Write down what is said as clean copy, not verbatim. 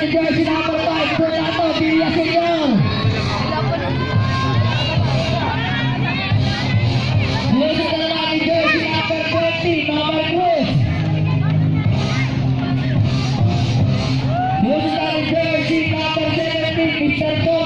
natin jersey number 5, Fernando Villaseñor. Lusutan na natin jersey number 20, Nomar Cruz. Lusutan natin jersey number 17, Mr. Paul.